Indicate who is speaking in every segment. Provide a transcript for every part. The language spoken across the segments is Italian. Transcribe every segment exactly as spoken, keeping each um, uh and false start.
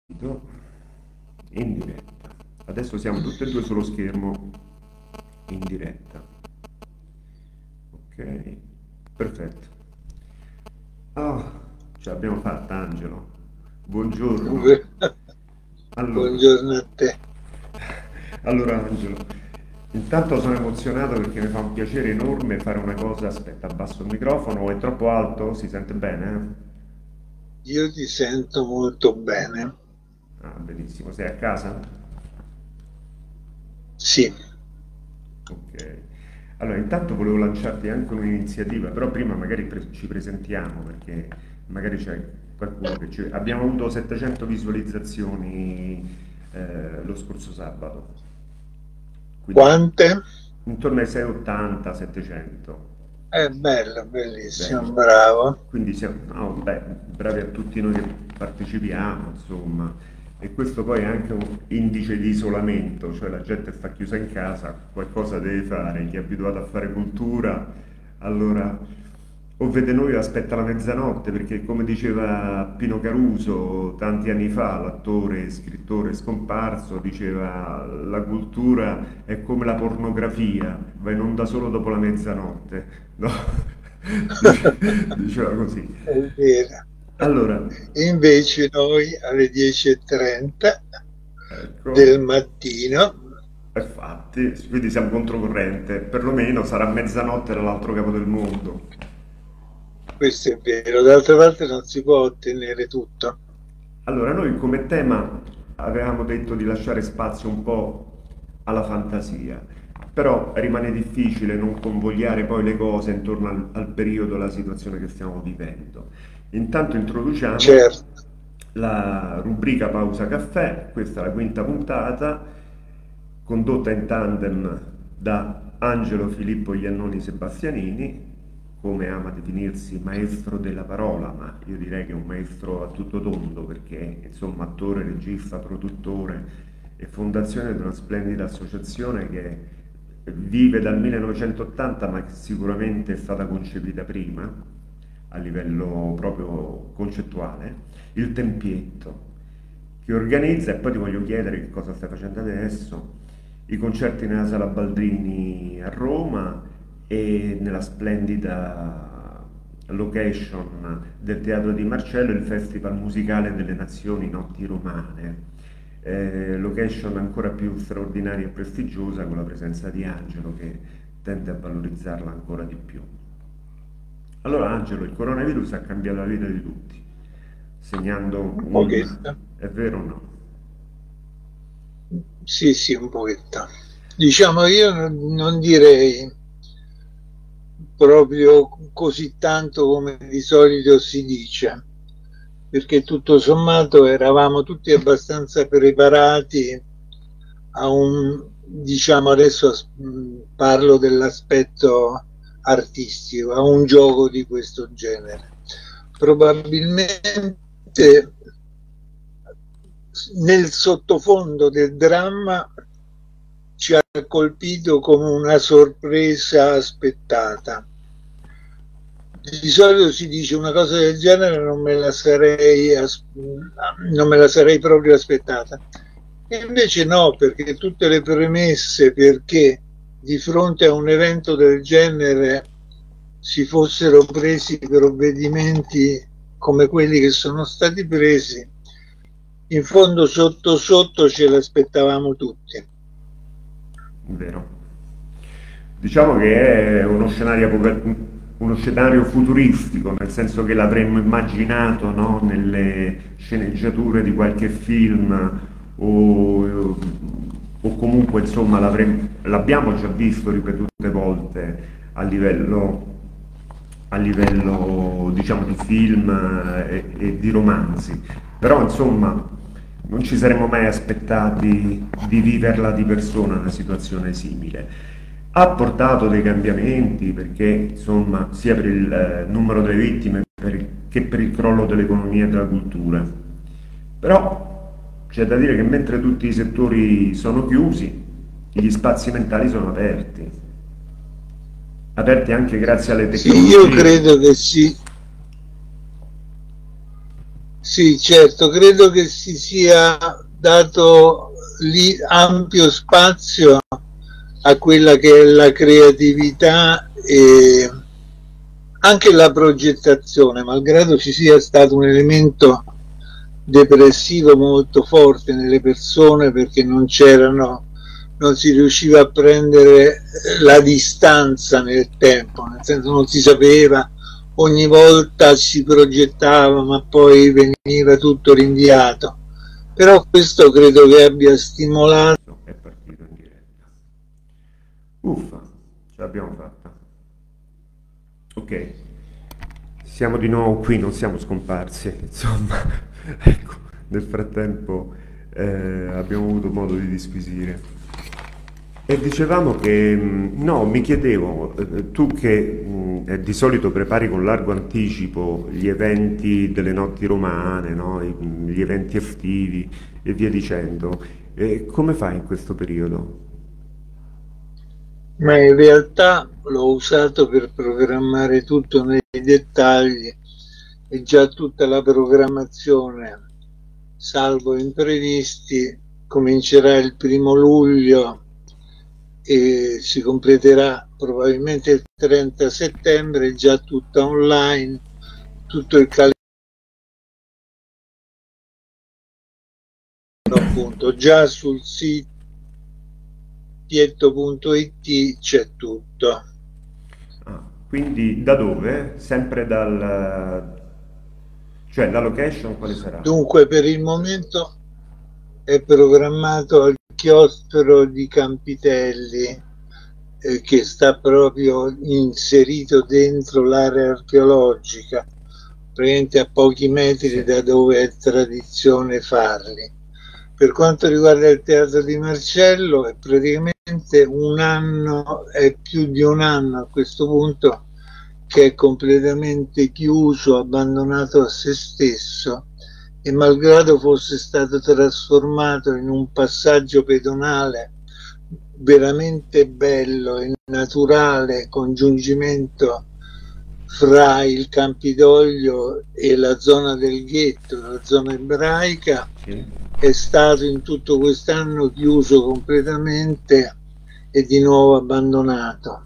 Speaker 1: In diretta. Adesso siamo tutti e due sullo schermo in diretta. Ok, perfetto. Ah, ce l'abbiamo fatta, Angelo. Buongiorno. Allora,
Speaker 2: Buongiorno a te.
Speaker 1: allora Angelo, intanto sono emozionato perché mi fa un piacere enorme fare una cosa. Aspetta, abbasso il microfono, è troppo alto? Si sente bene?
Speaker 2: Io ti sento molto bene.
Speaker 1: Ah, benissimo. Sei a casa?
Speaker 2: Sì,
Speaker 1: Ok. Allora, intanto volevo lanciarti anche un'iniziativa, però prima magari pre- ci presentiamo perché magari c'è qualcuno che ci... Abbiamo avuto settecento visualizzazioni eh, lo scorso sabato, quindi
Speaker 2: quante?
Speaker 1: intorno ai seicentoottanta settecento.
Speaker 2: È bello, bellissimo,
Speaker 1: Bene.
Speaker 2: bravo.
Speaker 1: Quindi siamo, no, beh, bravi a tutti noi che partecipiamo, insomma, e questo poi è anche un indice di isolamento, cioè la gente sta chiusa in casa, qualcosa deve fare, chi è abituato a fare cultura, allora o vede noi o aspetta la mezzanotte, perché come diceva Pino Caruso tanti anni fa, l'attore e scrittore scomparso, diceva la cultura è come la pornografia, va in onda solo dopo la mezzanotte, no? Dice- Diceva così.
Speaker 2: È vero.
Speaker 1: Allora,
Speaker 2: Invece noi alle dieci e trenta
Speaker 1: ecco,
Speaker 2: del mattino,
Speaker 1: infatti, quindi siamo controcorrente, perlomeno sarà mezzanotte dall'altro capo del mondo.
Speaker 2: questo è vero, d'altra parte non si può ottenere tutto.
Speaker 1: Allora, noi come tema avevamo detto di lasciare spazio un po' alla fantasia, però rimane difficile non convogliare poi le cose intorno al, al periodo, alla situazione che stiamo vivendo. Intanto introduciamo
Speaker 2: Certo,
Speaker 1: la rubrica Pausa Caffè, questa è la quinta puntata, condotta in tandem da Angelo Filippo Iannoni Sebastianini, come ama definirsi maestro della parola, ma io direi che è un maestro a tutto tondo perché insomma attore, regista, produttore e fondazione di una splendida associazione che vive dal millenovecentottanta ma che sicuramente è stata concepita prima a livello proprio concettuale, il Tempietto, che organizza, e poi ti voglio chiedere che cosa stai facendo adesso, i concerti nella Sala Baldrini a Roma e nella splendida location del Teatro di Marcello il Festival Musicale delle Nazioni Notti Romane. Eh, location ancora più straordinaria e prestigiosa con la presenza di Angelo che tende a valorizzarla ancora di più. Allora Angelo, il coronavirus ha cambiato la vita di tutti, segnando
Speaker 2: un
Speaker 1: un...
Speaker 2: pochetto.
Speaker 1: è vero o no?
Speaker 2: Sì, sì, un pochetto. Diciamo, io non non direi proprio così tanto come di solito si dice, perché tutto sommato eravamo tutti abbastanza preparati a un, diciamo adesso mh, parlo dell'aspetto artistico, a un gioco di questo genere. Probabilmente nel sottofondo del dramma ci ha colpito come una sorpresa aspettata. Di solito si dice una cosa del genere non me la sarei, non me la sarei proprio aspettata. E invece no, perché tutte le premesse perché di fronte a un evento del genere si fossero presi provvedimenti come quelli che sono stati presi, in fondo sotto sotto ce l'aspettavamo tutti.
Speaker 1: Vero. Diciamo che è uno scenario, apocal- uno scenario futuristico, nel senso che l'avremmo immaginato, no, nelle sceneggiature di qualche film o, o comunque insomma l'avremmo- l'abbiamo già visto ripetute volte a livello, a livello diciamo di film e, e di romanzi. Però insomma non ci saremmo mai aspettati di viverla di persona una situazione simile. Ha portato dei cambiamenti perché, insomma, sia per il eh, numero delle vittime per il- che per il crollo dell'economia e della cultura. Però c'è da dire che mentre tutti i settori sono chiusi, gli spazi mentali sono aperti, aperti anche grazie alle
Speaker 2: Sì, io
Speaker 1: tecnologie.
Speaker 2: credo che si, Sì, certo, credo che si sia dato lì ampio spazio a quella che è la creatività e anche la progettazione, malgrado ci sia stato un elemento depressivo molto forte nelle persone perché non c'erano, non si riusciva a prendere la distanza nel tempo, nel senso non si sapeva, ogni volta si progettava ma poi veniva tutto rinviato. Però questo credo che abbia stimolato.
Speaker 1: È partito in diretta. Uffa, ce l'abbiamo fatta. Ok, siamo di nuovo qui, non siamo scomparsi, insomma, ecco, nel frattempo eh, abbiamo avuto modo di disquisire. E dicevamo che, no, mi chiedevo, eh, tu che mh, di solito prepari con largo anticipo gli eventi delle notti romane, no? I- Gli eventi estivi e via dicendo, eh, come fai in questo periodo?
Speaker 2: Ma in realtà l'ho usato per programmare tutto nei dettagli e già tutta la programmazione, salvo imprevisti, comincerà il primo luglio e si completerà probabilmente il trenta settembre, già tutta online, tutto il calendario appunto già sul sito pietto punto it c'è tutto.
Speaker 1: Ah, quindi da dove? Sempre dal... cioè la location quale sarà?
Speaker 2: Dunque per il momento è programmato al chiostro di Campitelli, eh, che sta proprio inserito dentro l'area archeologica, praticamente a pochi metri
Speaker 1: Sì.
Speaker 2: da dove è tradizione farli. Per quanto riguarda il Teatro di Marcello, è praticamente un anno, è più di un anno a questo punto, che è completamente chiuso, abbandonato a se stesso, e malgrado fosse stato trasformato in un passaggio pedonale veramente bello e naturale congiungimento fra il Campidoglio e la zona del ghetto, la zona ebraica,
Speaker 1: Sì.
Speaker 2: è stato in tutto quest'anno chiuso completamente e di nuovo abbandonato.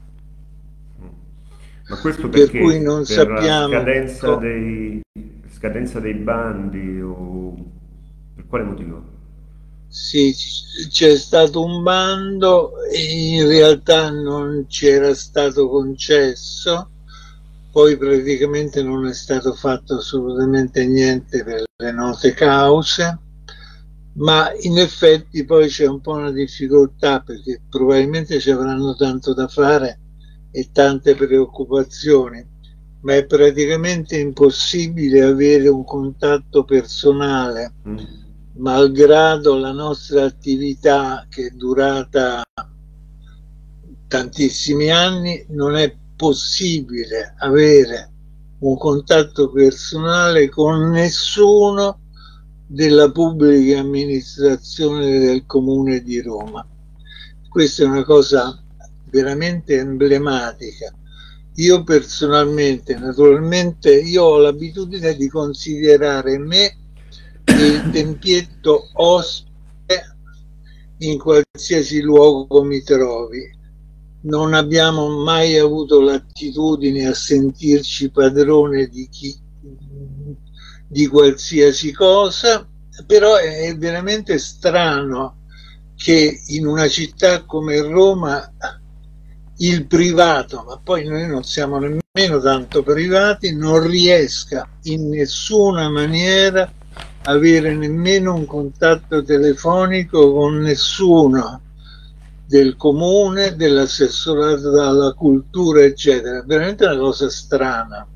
Speaker 1: Ma questo
Speaker 2: Per cui
Speaker 1: perché?
Speaker 2: non
Speaker 1: Per la
Speaker 2: sappiamo.
Speaker 1: scadenza dei, scadenza dei bandi o per quale motivo?
Speaker 2: Sì, c'è stato un bando e in realtà non c'era stato concesso, poi praticamente non è stato fatto assolutamente niente per le note cause, ma in effetti poi c'è un po' una difficoltà perché probabilmente ci avranno tanto da fare e tante preoccupazioni, ma è praticamente impossibile avere un contatto personale,
Speaker 1: Mm.
Speaker 2: malgrado la nostra attività che è durata tantissimi anni, non è possibile avere un contatto personale con nessuno della pubblica amministrazione del Comune di Roma. Questa è una cosa veramente emblematica. Io personalmente, naturalmente, io ho l'abitudine di considerare me il tempietto ospite in qualsiasi luogo mi trovi. Non abbiamo mai avuto l'attitudine a sentirci padrone di chi, di qualsiasi cosa, però è veramente strano che in una città come Roma il privato, ma poi noi non siamo nemmeno tanto privati, non riesca in nessuna maniera avere nemmeno un contatto telefonico con nessuno del comune, dell'assessorato alla cultura, eccetera. Veramente una cosa strana.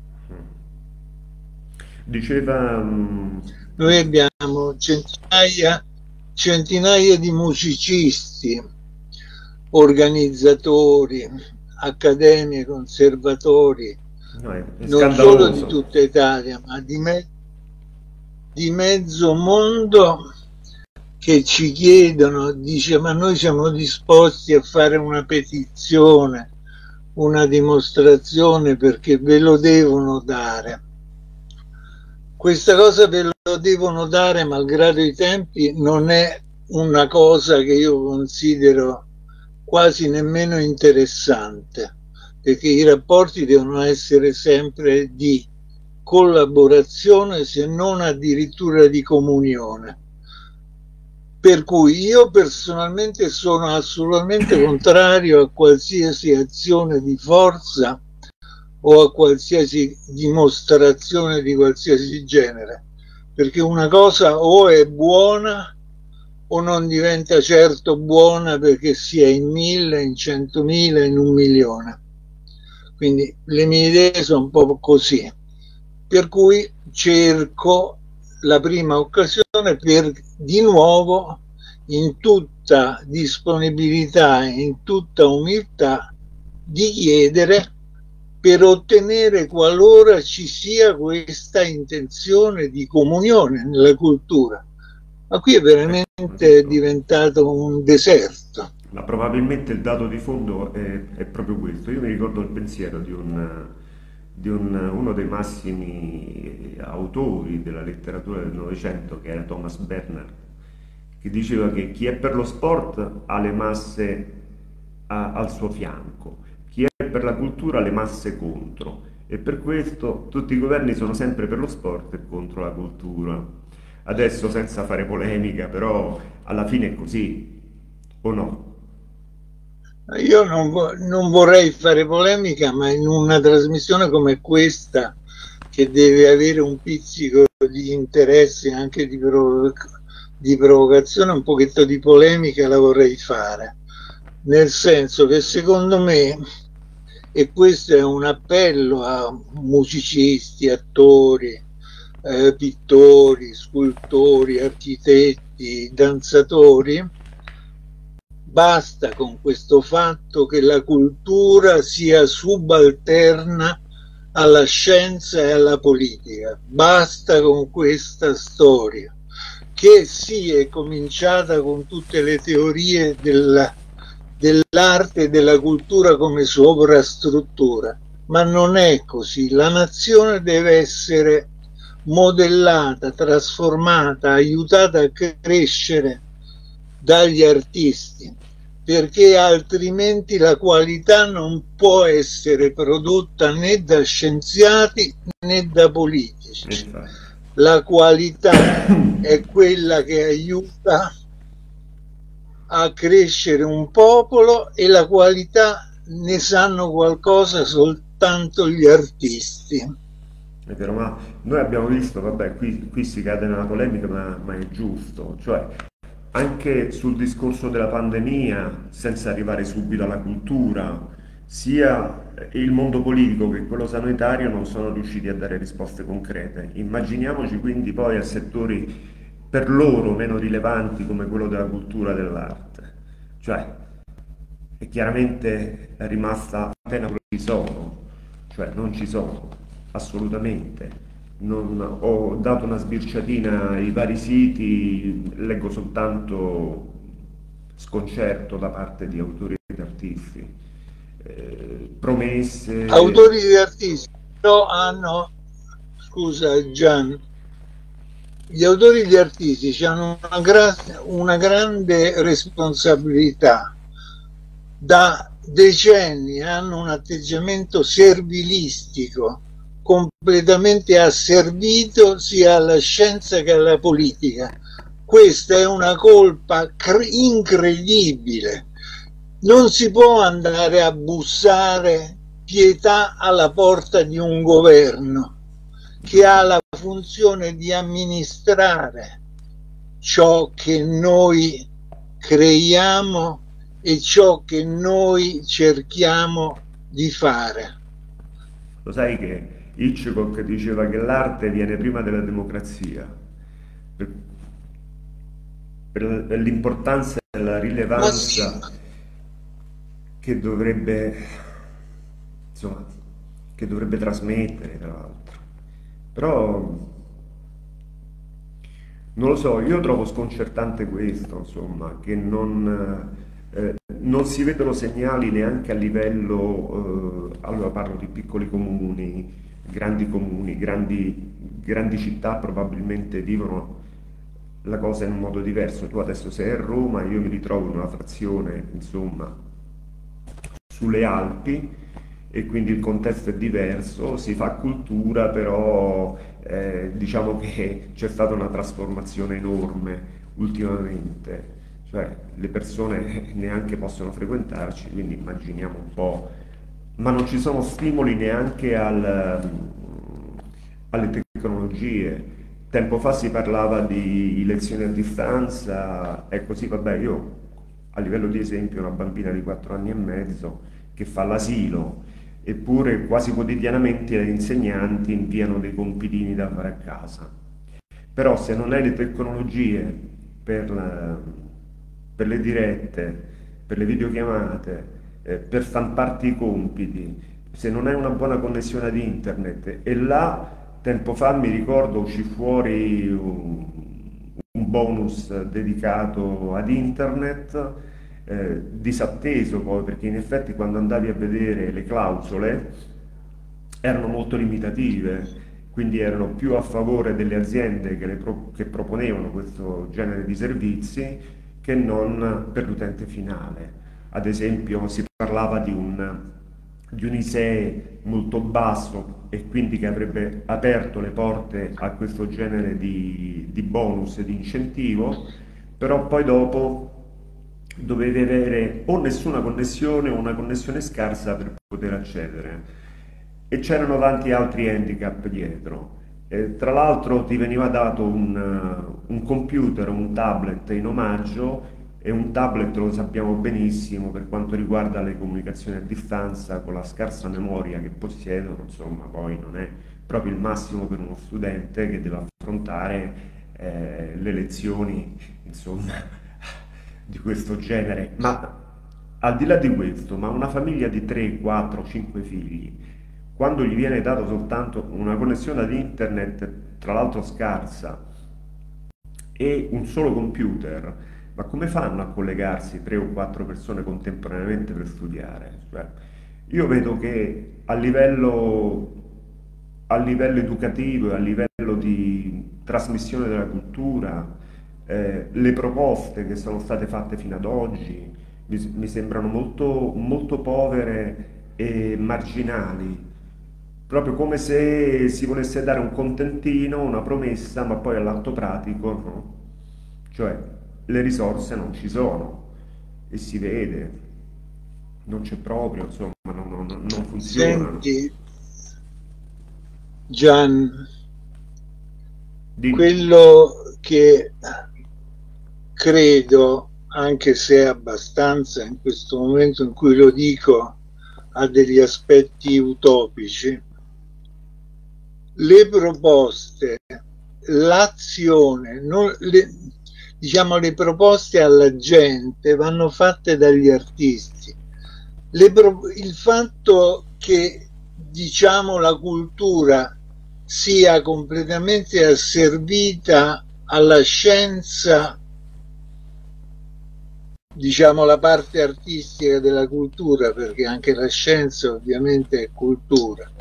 Speaker 1: Diceva... mm,
Speaker 2: Noi abbiamo centinaia, centinaia di musicisti, organizzatori, accademie, conservatori,
Speaker 1: no, è, è
Speaker 2: non solo di
Speaker 1: scandaloso.
Speaker 2: tutta Italia, ma di, me- di mezzo mondo, che ci chiedono, dice, ma noi siamo disposti a fare una petizione, una dimostrazione perché ve lo devono dare. questa cosa ve lo devono dare malgrado i tempi, non è una cosa che io considero quasi nemmeno interessante, perché i rapporti devono essere sempre di collaborazione, se non addirittura di comunione. Per cui io personalmente sono assolutamente contrario a qualsiasi azione di forza o a qualsiasi dimostrazione di qualsiasi genere, perché una cosa o è buona o non diventa certo buona perché sia in mille, in centomila, in un milione. Quindi le mie idee sono un po' così, per cui cerco la prima occasione per di nuovo, in tutta disponibilità e in tutta umiltà, di chiedere per ottenere, qualora ci sia questa intenzione di comunione nella cultura. Ma qui è veramente diventato un deserto.
Speaker 1: Ma probabilmente il dato di fondo è, è proprio questo. Io mi ricordo il pensiero di, un, di un, uno dei massimi autori della letteratura del Novecento, che era Thomas Bernhard, che diceva che chi è per lo sport ha le masse a, al suo fianco, chi è per la cultura ha le masse contro, e per questo tutti i governi sono sempre per lo sport e contro la cultura. Adesso, senza fare polemica, però alla fine è così, o no?
Speaker 2: Io non, vo non vorrei fare polemica, ma in una trasmissione come questa, che deve avere un pizzico di interesse, anche di, provo di provocazione, un pochetto di polemica la vorrei fare. Nel senso che secondo me, e questo è un appello a musicisti, attori, eh, pittori, scultori, architetti, danzatori, basta con questo fatto che la cultura sia subalterna alla scienza e alla politica. Basta con questa storia, che sì, è cominciata con tutte le teorie della, dell'arte e della cultura come sovrastruttura, ma non è così. La nazione deve essere modellata, trasformata, aiutata a crescere dagli artisti, perché altrimenti la qualità non può essere prodotta né da scienziati né da politici. La qualità è quella che aiuta a crescere un popolo, e la qualità ne sanno qualcosa soltanto gli artisti.
Speaker 1: È vero, ma noi abbiamo visto, vabbè, qui, qui si cade nella polemica, ma, ma è giusto, cioè anche sul discorso della pandemia, senza arrivare subito alla cultura, sia il mondo politico che quello sanitario non sono riusciti a dare risposte concrete. Immaginiamoci quindi poi a settori per loro meno rilevanti come quello della cultura e dell'arte. Cioè, è chiaramente rimasta appena provvisorio, cioè non ci sono, assolutamente. Non, ho dato una sbirciatina ai vari siti, leggo soltanto sconcerto da parte di autori ed artisti, eh, promesse.
Speaker 2: Autori ed artisti però hanno, scusa Gian, gli autori e gli artisti hanno una, gra una grande responsabilità. Da decenni hanno un atteggiamento servilistico, completamente asservito sia alla scienza che alla politica. Questa è una colpa incredibile. Non si può andare a bussare pietà alla porta di un governo che ha la funzione di amministrare ciò che noi creiamo e ciò che noi cerchiamo di fare.
Speaker 1: Lo sai che Hitchcock diceva che l'arte viene prima della democrazia, per, per l'importanza e la rilevanza sì. che dovrebbe, insomma, che dovrebbe trasmettere, tra l'altro. Però non lo so, io trovo sconcertante questo, insomma, che non, eh, non si vedono segnali neanche a livello, eh, allora parlo di piccoli comuni, grandi comuni, grandi grandi città probabilmente vivono la cosa in un modo diverso. Tu adesso sei a Roma, io mi ritrovo in una frazione, insomma, sulle Alpi, e quindi il contesto è diverso, si fa cultura, però eh, diciamo che c'è stata una trasformazione enorme ultimamente, cioè le persone neanche possono frequentarci, quindi immaginiamo un po', ma non ci sono stimoli neanche al, alle tecnologie. Tempo fa si parlava di lezioni a distanza, e così, vabbè, io a livello di esempio ho una bambina di quattro anni e mezzo che fa l'asilo, eppure quasi quotidianamente gli insegnanti inviano dei compitini da fare a casa. Però se non hai le tecnologie per, la- per le dirette, per le videochiamate, eh, per stamparti i compiti, se non hai una buona connessione ad internet, e là tempo fa mi ricordo uscì fuori un, un bonus dedicato ad internet, eh, disatteso poi, perché in effetti quando andavi a vedere le clausole erano molto limitative, quindi erano più a favore delle aziende che, le pro- che proponevano questo genere di servizi che non per l'utente finale. Ad esempio si parlava di un, di un ISEE molto basso, e quindi che avrebbe aperto le porte a questo genere di, di bonus e di incentivo, però poi dopo dovevi avere o nessuna connessione o una connessione scarsa per poter accedere. E c'erano tanti altri handicap dietro. E tra l'altro ti veniva dato un, eh, un computer, un tablet in omaggio, e un tablet, lo sappiamo benissimo, per quanto riguarda le comunicazioni a distanza, con la scarsa memoria che possiedono, insomma, poi non è proprio il massimo per uno studente che deve affrontare eh, le lezioni, insomma, di questo genere. Ma al di là di questo, ma una famiglia di tre, quattro, cinque figli, quando gli viene dato soltanto una connessione ad internet, tra l'altro scarsa, e un solo computer, ma come fanno a collegarsi tre o quattro persone contemporaneamente per studiare? Cioè, io vedo che a livello, a livello educativo e a livello di trasmissione della cultura, eh, le proposte che sono state fatte fino ad oggi mi, mi sembrano molto, molto povere e marginali, proprio come se si volesse dare un contentino, una promessa, ma poi all'atto pratico, no? Cioè, le risorse non ci sono, e si vede, non c'è proprio, insomma, non, non- non funzionano.
Speaker 2: Senti, Gian,
Speaker 1: Dimmi.
Speaker 2: quello che credo, anche se abbastanza in questo momento in cui lo dico, ha degli aspetti utopici, le proposte, l'azione, non, le, diciamo le proposte alla gente vanno fatte dagli artisti. Le pro, il fatto che diciamo la cultura sia completamente asservita alla scienza, diciamo la parte artistica della cultura, perché anche la scienza ovviamente è cultura,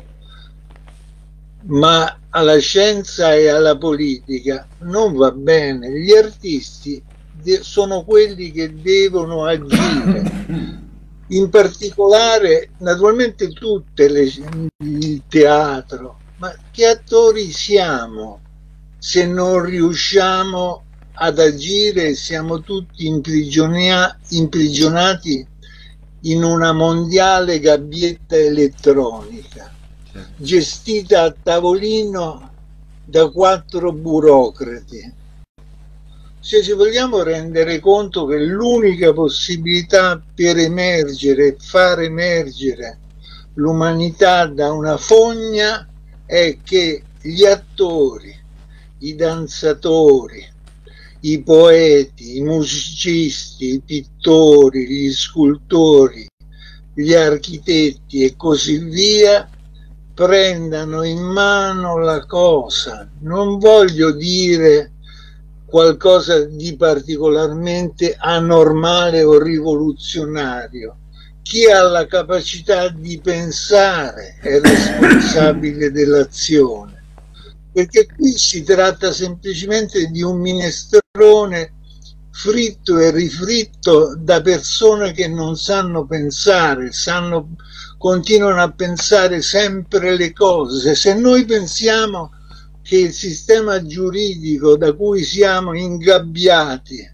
Speaker 2: ma alla scienza e alla politica non va bene. Gli artisti sono quelli che devono agire, in particolare naturalmente tutte le, il teatro, ma che attori siamo se non riusciamo ad agire? Siamo tutti imprigionati in una mondiale gabbietta elettronica gestita a tavolino da quattro burocrati. Se ci vogliamo rendere conto che l'unica possibilità per emergere, far emergere l'umanità da una fogna, è che gli attori, i danzatori, i poeti, i musicisti, i pittori, gli scultori, gli architetti e così via prendano in mano la cosa. Non voglio dire qualcosa di particolarmente anormale o rivoluzionario. Chi ha la capacità di pensare è responsabile dell'azione. perché qui si tratta semplicemente di un minestrone fritto e rifritto da persone che non sanno pensare, sanno, continuano a pensare sempre le cose. Se noi pensiamo che il sistema giuridico da cui siamo ingabbiati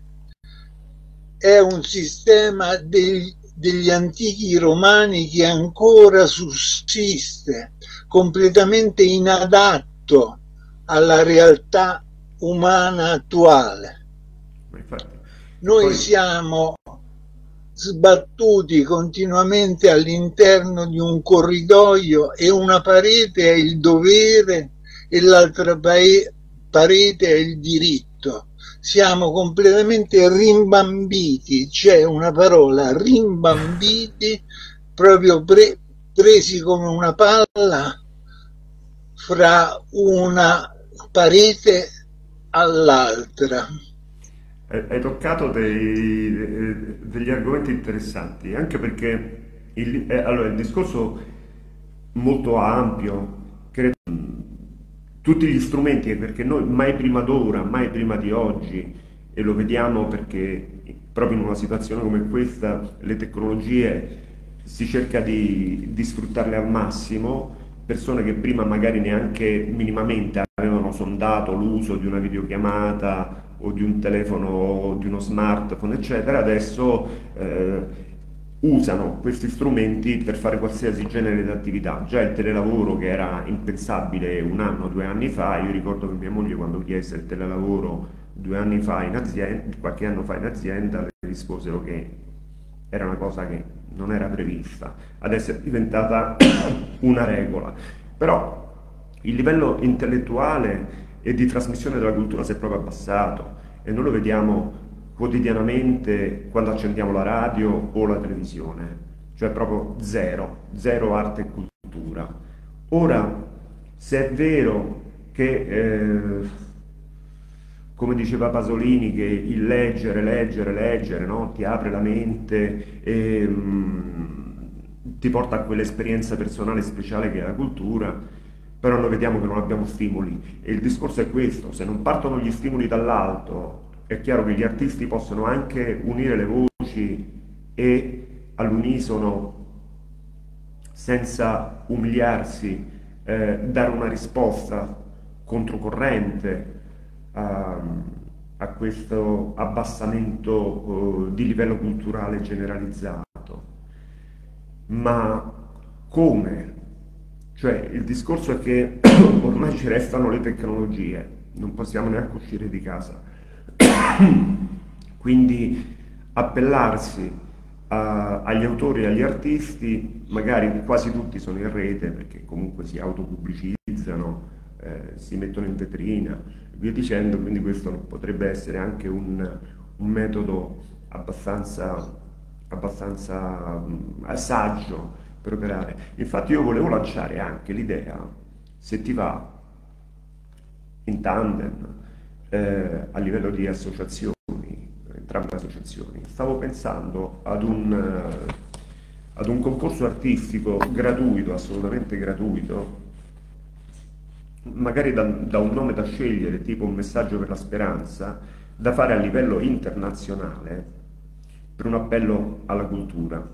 Speaker 2: è un sistema degli, degli antichi romani che ancora sussiste, completamente inadatto alla realtà umana attuale. Noi poi siamo sbattuti continuamente all'interno di un corridoio e una parete è il dovere e l'altra parete è il diritto. Siamo completamente rimbambiti, c'è una parola, rimbambiti, proprio pre presi come una palla fra una parete all'altra.
Speaker 1: Hai toccato dei, degli argomenti interessanti, anche perché il, eh, allora, il discorso molto ampio, credo, tutti gli strumenti, perché noi mai prima d'ora, mai prima di oggi, e lo vediamo perché proprio in una situazione come questa le tecnologie si cerca di, di sfruttarle al massimo, persone che prima magari neanche minimamente avevano sondato l'uso di una videochiamata o di un telefono o di uno smartphone eccetera, adesso eh, usano questi strumenti per fare qualsiasi genere di attività. Già il telelavoro, che era impensabile un anno, due anni fa, io ricordo che mia moglie, quando chiese il telelavoro due anni fa in azienda, qualche anno fa in azienda, le risposero che era una cosa che non era prevista, adesso è diventata una regola. Però il livello intellettuale e di trasmissione della cultura si è proprio abbassato, e noi lo vediamo quotidianamente quando accendiamo la radio o la televisione, cioè proprio zero, zero arte e cultura. Ora, se è vero che, eh, come diceva Pasolini, che il leggere, leggere, leggere, no? Ti apre la mente e mm, ti porta a quell'esperienza personale speciale che è la cultura, però noi vediamo che non abbiamo stimoli, e il discorso è questo: se non partono gli stimoli dall'alto, è chiaro che gli artisti possono anche unire le voci e all'unisono, senza umiliarsi, eh, dare una risposta controcorrente a, a questo abbassamento eh, di livello culturale generalizzato. Ma come? Cioè, il discorso è che ormai ci restano le tecnologie, non possiamo neanche uscire di casa. Quindi appellarsi a, agli autori e agli artisti, magari quasi tutti sono in rete perché comunque si autopubblicizzano, eh, si mettono in vetrina, via dicendo, quindi questo potrebbe essere anche un, un metodo abbastanza, abbastanza um, saggio per operare. Infatti io volevo lanciare anche l'idea, se ti va, in tandem, eh, a livello di associazioni, entrambe le associazioni, stavo pensando ad un, eh, ad un concorso artistico gratuito, assolutamente gratuito, magari da, da un nome da scegliere, tipo Un messaggio per la speranza, da fare a livello internazionale per un appello alla cultura.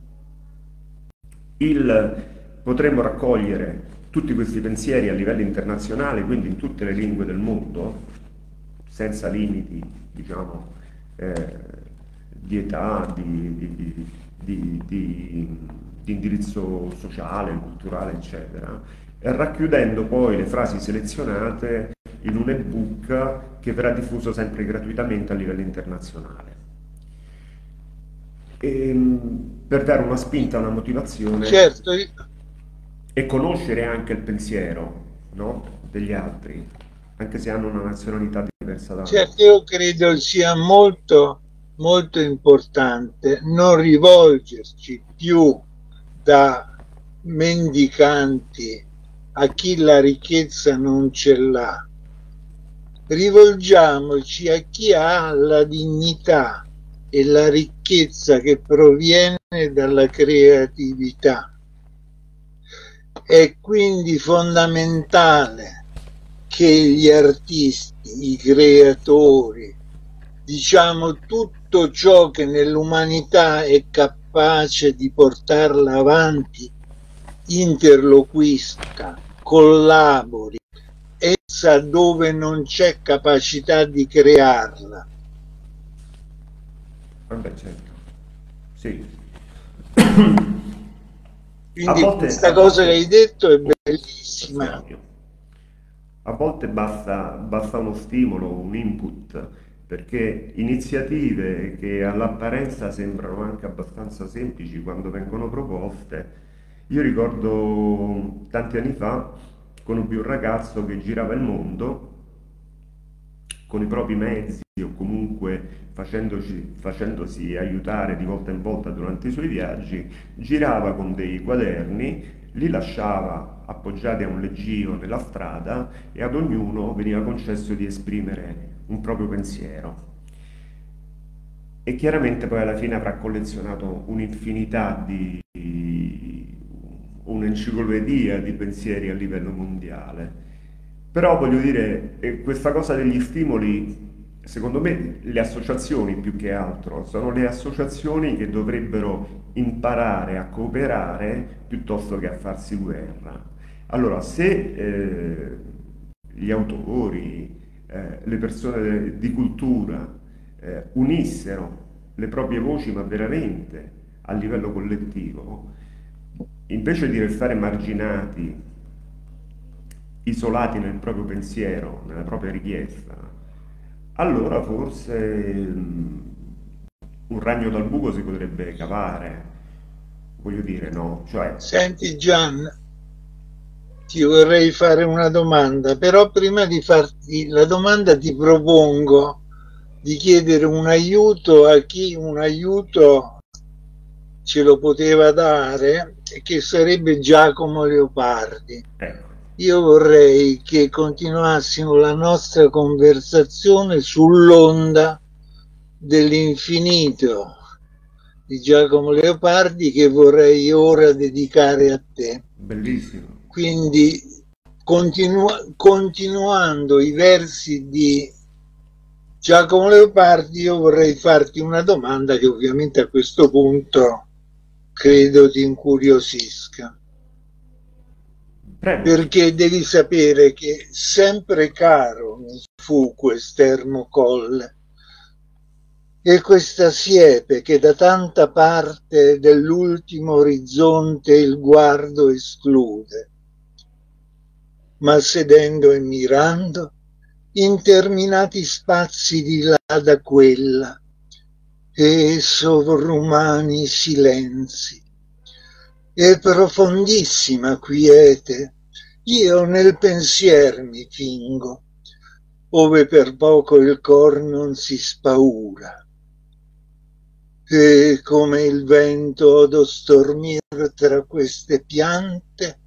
Speaker 1: Il, potremmo raccogliere tutti questi pensieri a livello internazionale, quindi in tutte le lingue del mondo, senza limiti, diciamo, eh, di età, di, di, di, di, di, di indirizzo sociale, culturale, eccetera, e racchiudendo poi le frasi selezionate in un ebook che verrà diffuso sempre gratuitamente a livello internazionale. E, per dare una spinta, una motivazione,
Speaker 2: certo,
Speaker 1: e conoscere anche il pensiero, no? Degli altri, anche se hanno una nazionalità diversa da noi.
Speaker 2: Certo, io credo sia molto molto importante non rivolgerci più da mendicanti a chi la ricchezza non ce l'ha, rivolgiamoci a chi ha la dignità e la ricchezza che proviene dalla creatività. È quindi fondamentale che gli artisti, i creatori, diciamo tutto ciò che nell'umanità è capace di portarla avanti, interloquisca, collabori, essa dove non c'è capacità di crearla.
Speaker 1: Vabbè, certo. Sì.
Speaker 2: Quindi
Speaker 1: volte,
Speaker 2: questa cosa
Speaker 1: volte,
Speaker 2: che hai detto è bellissima.
Speaker 1: A volte basta, basta uno stimolo, un input, perché iniziative che all'apparenza sembrano anche abbastanza semplici quando vengono proposte. Io ricordo tanti anni fa conobbi un ragazzo che girava il mondo con i propri mezzi o comunque facendoci, facendosi aiutare di volta in volta durante i suoi viaggi, girava con dei quaderni, li lasciava appoggiati a un leggio nella strada e ad ognuno veniva concesso di esprimere un proprio pensiero. E chiaramente poi alla fine avrà collezionato un'infinità di, un'enciclopedia di pensieri a livello mondiale. Però voglio dire, eh, questa cosa degli stimoli, secondo me le associazioni più che altro, sono le associazioni che dovrebbero imparare a cooperare piuttosto che a farsi guerra. Allora, se eh, gli autori, eh, le persone di cultura eh, unissero le proprie voci, ma veramente a livello collettivo, invece di restare marginati, isolati nel proprio pensiero, nella propria richiesta, allora forse mm, un ragno dal buco si potrebbe cavare, voglio dire, no? Cioè,
Speaker 2: Senti Gian, ti vorrei fare una domanda, però prima di farti la domanda ti propongo di chiedere un aiuto a chi un aiuto ce lo poteva dare, che sarebbe Giacomo Leopardi.
Speaker 1: ecco.
Speaker 2: Io vorrei che continuassimo la nostra conversazione sull'onda dell'infinito di Giacomo Leopardi, che vorrei ora dedicare a te.
Speaker 1: Bellissimo.
Speaker 2: Quindi continu- continuando i versi di Giacomo Leopardi, io vorrei farti una domanda che ovviamente a questo punto credo ti incuriosisca.
Speaker 1: Prego.
Speaker 2: Perché devi sapere che sempre caro mi fu quest'ermo colle e questa siepe che da tanta parte dell'ultimo orizzonte il guardo esclude, ma sedendo e mirando interminati spazi di là da quella e sovrumani silenzi e profondissima quiete io nel pensier mi fingo, ove per poco il cor non si spaura. E come il vento odo stormir tra queste piante,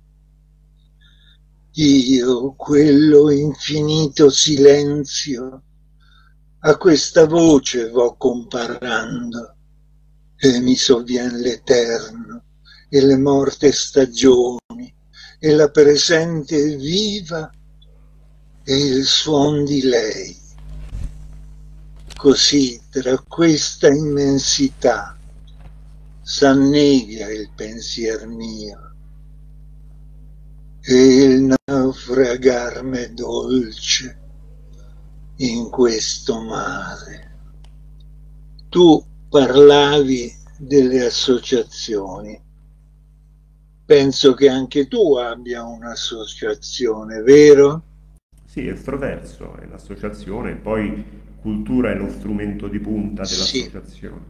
Speaker 2: io quello infinito silenzio a questa voce vo comparando, e mi sovvien l'eterno e le morte stagioni e la presente viva e il suon di lei. Così tra questa immensità s'annega il pensier mio e il naufragar m'è dolce in questo mare. Tu parlavi delle associazioni. Penso che anche tu abbia un'associazione, vero?
Speaker 1: Sì, Estroverso è l'associazione, poi cultura è lo strumento di punta dell'associazione.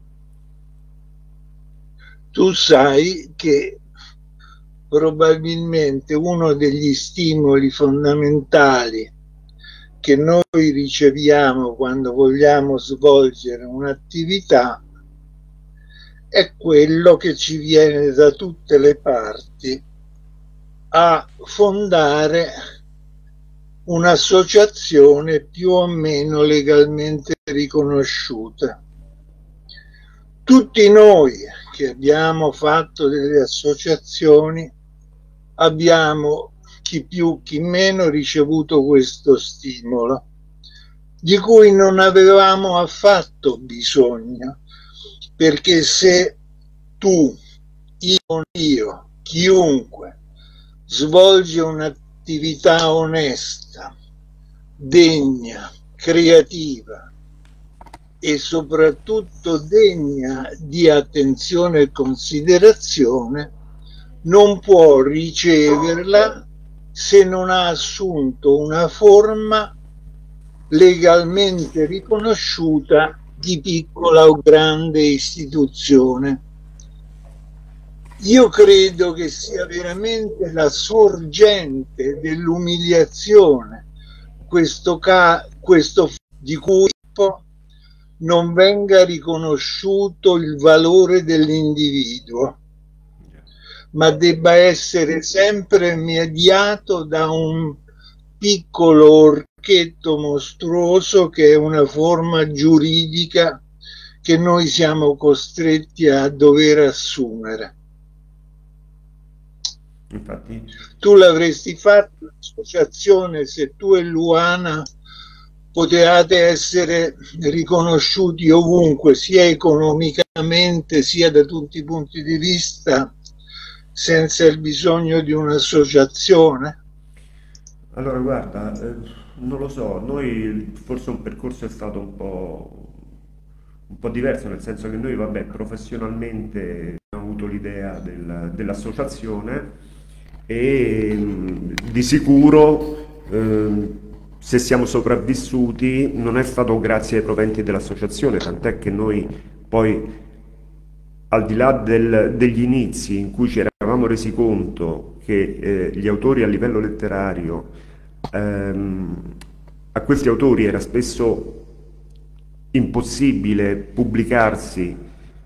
Speaker 2: Sì. Tu sai che probabilmente uno degli stimoli fondamentali che noi riceviamo quando vogliamo svolgere un'attività è quello che ci viene da tutte le parti a fondare un'associazione più o meno legalmente riconosciuta. Tutti noi che abbiamo fatto delle associazioni abbiamo chi più chi meno, ricevuto questo stimolo, di cui non avevamo affatto bisogno, perché se tu, io, io chiunque svolge un'attività onesta, degna, creativa e soprattutto degna di attenzione e considerazione, non può riceverla se non ha assunto una forma legalmente riconosciuta di piccola o grande istituzione. Io credo che sia veramente la sorgente dell'umiliazione questo, ca- questo di cui non venga riconosciuto il valore dell'individuo, ma debba essere sempre mediato da un piccolo orchetto mostruoso che è una forma giuridica che noi siamo costretti a dover assumere.
Speaker 1: Infatti,
Speaker 2: tu l'avresti fatto l'associazione se tu e Luana potevate essere riconosciuti ovunque, sia economicamente sia da tutti i punti di vista, senza il bisogno di un'associazione?
Speaker 1: allora guarda, eh, non lo so, noi forse un percorso è stato un po', un po' diverso, nel senso che noi, vabbè, professionalmente abbiamo avuto l'idea del- dell'associazione e mh, di sicuro ehm, se siamo sopravvissuti non è stato grazie ai proventi dell'associazione, tant'è che noi poi, al di là del- degli inizi in cui ci eravamo resi conto che eh, gli autori a livello letterario, ehm, a questi autori era spesso impossibile pubblicarsi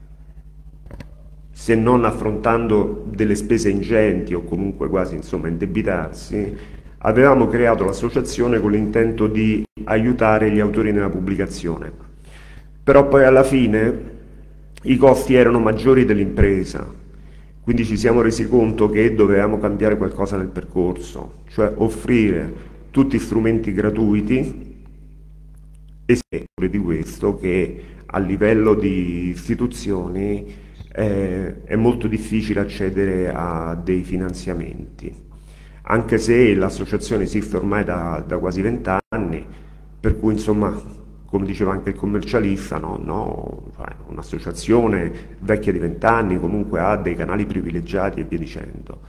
Speaker 1: se non affrontando delle spese ingenti o comunque quasi, insomma, indebitarsi, avevamo creato l'associazione con l'intento di aiutare gli autori nella pubblicazione. Però poi alla fine i costi erano maggiori dell'impresa, quindi ci siamo resi conto che dovevamo cambiare qualcosa nel percorso, cioè offrire tutti strumenti gratuiti e sempre di questo che a livello di istituzioni eh, è molto difficile accedere a dei finanziamenti, anche se l'associazione esiste ormai da, da quasi vent'anni, per cui insomma, come diceva anche il commercialista, no, no, cioè, un'associazione vecchia di vent'anni comunque ha dei canali privilegiati e via dicendo.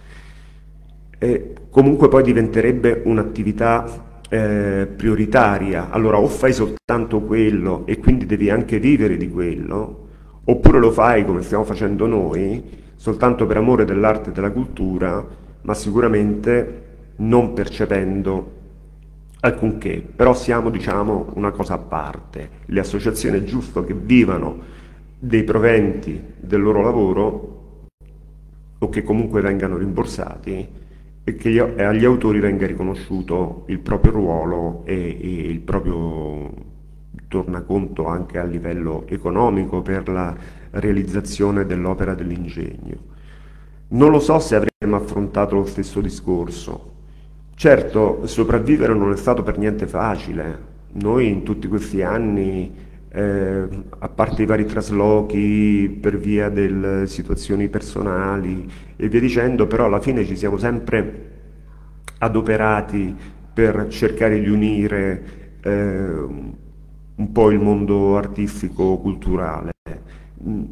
Speaker 1: E comunque poi diventerebbe un'attività eh, prioritaria, allora o fai soltanto quello e quindi devi anche vivere di quello, oppure lo fai come stiamo facendo noi, soltanto per amore dell'arte e della cultura, ma sicuramente non percependo alcunché. Però siamo, diciamo, una cosa a parte. Le associazioni è giusto che vivano dei proventi del loro lavoro o che comunque vengano rimborsati e che gli- e agli autori venga riconosciuto il proprio ruolo e, e il proprio tornaconto anche a livello economico per la realizzazione dell'opera dell'ingegno. Non lo so se avremmo affrontato lo stesso discorso. Certo, sopravvivere non è stato per niente facile. Noi in tutti questi anni, eh, a parte i vari traslochi per via delle situazioni personali e via dicendo, però alla fine ci siamo sempre adoperati per cercare di unire eh, un po' il mondo artistico-culturale. Mm,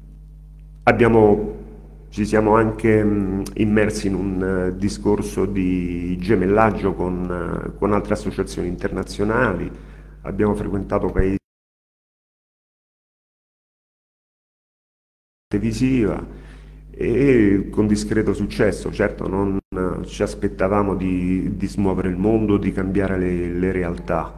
Speaker 1: Abbiamo, ci siamo anche mh, immersi in un eh, discorso di gemellaggio con, eh, con altre associazioni internazionali, abbiamo frequentato paesi televisiva e con discreto successo. Certo, non eh, ci aspettavamo di, di smuovere il mondo, di cambiare le, le realtà,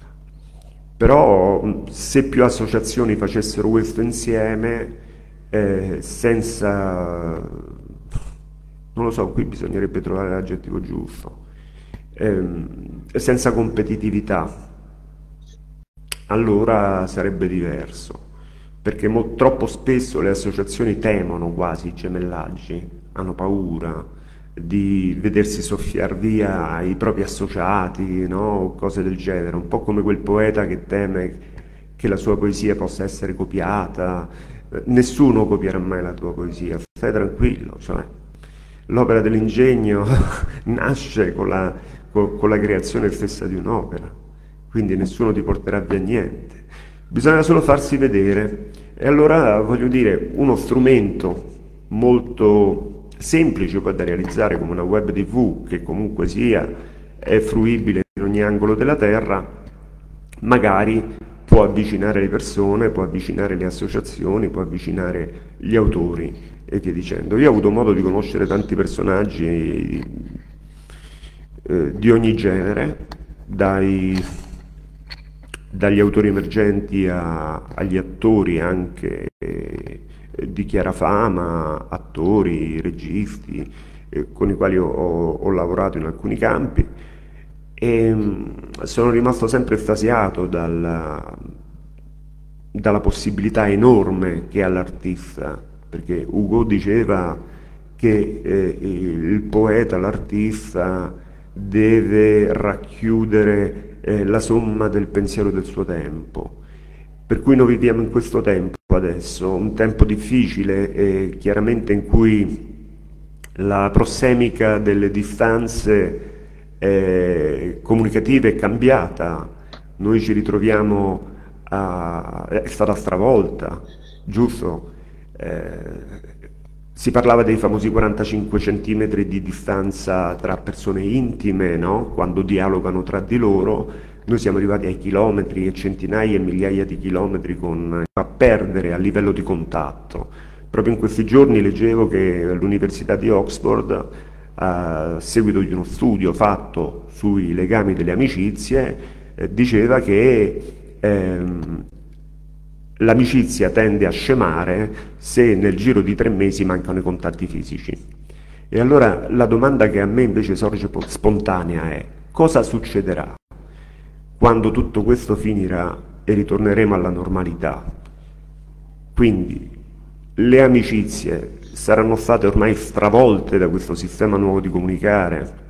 Speaker 1: però mh, se più associazioni facessero questo insieme, eh, senza, non lo so, qui bisognerebbe trovare l'aggettivo giusto, ehm, senza competitività, allora sarebbe diverso, perché mo- troppo spesso le associazioni temono quasi i gemellaggi, hanno paura, di vedersi soffiar via i propri associati, no? Cose del genere, un po' come quel poeta che teme che la sua poesia possa essere copiata. Eh, Nessuno copierà mai la tua poesia, stai tranquillo, cioè, l'opera dell'ingegno nasce con la, co- con la creazione stessa di un'opera, quindi nessuno ti porterà via niente. Bisogna solo farsi vedere. E allora, voglio dire, uno strumento molto semplice poi da realizzare come una web T V, che comunque sia è fruibile in ogni angolo della terra, magari può avvicinare le persone, può avvicinare le associazioni, può avvicinare gli autori e via dicendo. Io ho avuto modo di conoscere tanti personaggi eh, di ogni genere, dai, dagli autori emergenti a- agli attori anche eh, di chiara fama, attori, registi, eh, con i quali ho, ho- ho lavorato in alcuni campi e mh, sono rimasto sempre estasiato dalla, dalla possibilità enorme che ha l'artista, perché Hugo diceva che eh, il poeta, l'artista, deve racchiudere eh, la somma del pensiero del suo tempo. Per cui noi viviamo in questo tempo adesso, un tempo difficile e chiaramente in cui la prossemica delle distanze eh, comunicative è cambiata, noi ci ritroviamo a, è stata stravolta, giusto? Eh, si parlava dei famosi quarantacinque centimetri di distanza tra persone intime, no? Quando dialogano tra di loro, noi siamo arrivati ai chilometri e centinaia e migliaia di chilometri con, a perdere a livello di contatto. Proprio in questi giorni leggevo che l'Università di Oxford, a seguito di uno studio fatto sui legami delle amicizie, eh, diceva che ehm, l'amicizia tende a scemare se nel giro di tre mesi mancano i contatti fisici. E allora la domanda che a me invece sorge po- spontanea è: cosa succederà quando tutto questo finirà e ritorneremo alla normalità? Quindi le amicizie saranno state ormai stravolte da questo sistema nuovo di comunicare,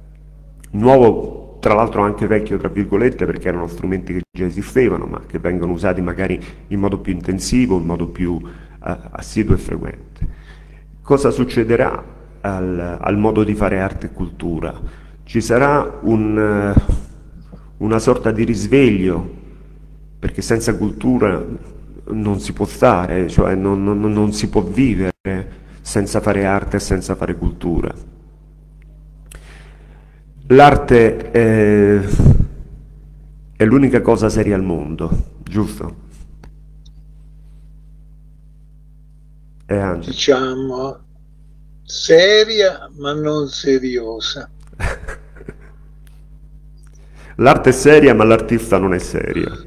Speaker 1: nuovo tra l'altro anche vecchio tra virgolette perché erano strumenti che già esistevano ma che vengono usati magari in modo più intensivo, in modo più eh, assiduo e frequente. Cosa succederà al, al modo di fare arte e cultura? Ci sarà un, eh, una sorta di risveglio, perché senza cultura non si può stare, cioè non, non- non si può vivere senza fare arte e senza fare cultura. L'arte è, è l'unica cosa seria al mondo, giusto? È Angelo.
Speaker 2: Diciamo seria ma non seriosa.
Speaker 1: L'arte è seria, ma l'artista non è serio.